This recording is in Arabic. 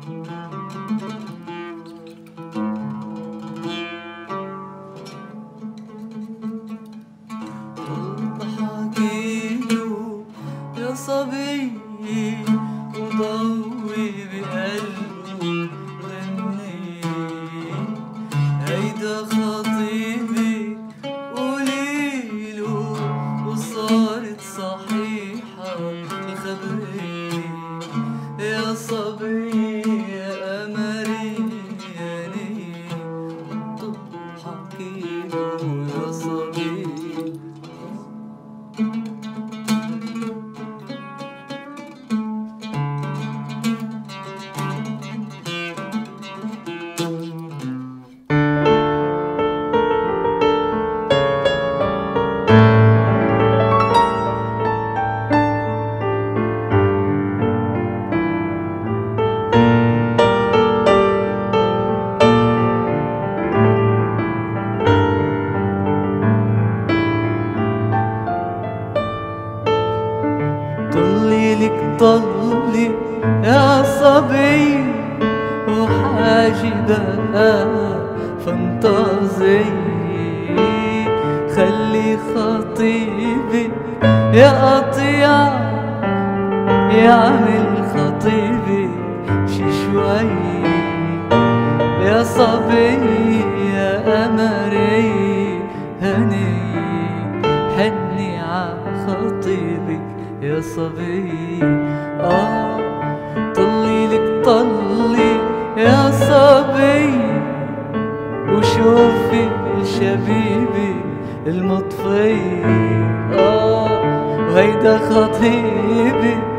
حكيله يا صبي وضوي بقلبه غني، هيدا خطيبي قوليله وصارت صحيحة الخبري. يا صبي يا قمري يا نيل طب حكيله يا صبي. طلي لك طلي يا صبي وحاجبها فانتظي، خلي خطيبي يا قطيع يعمل خطيبي شي شوي. يا صبي يا قمري هني حني ع خطيبي يا صبي. طلي لك طلي يا صبي وشوفي شبيبي المطفي. وهيدا خطيبي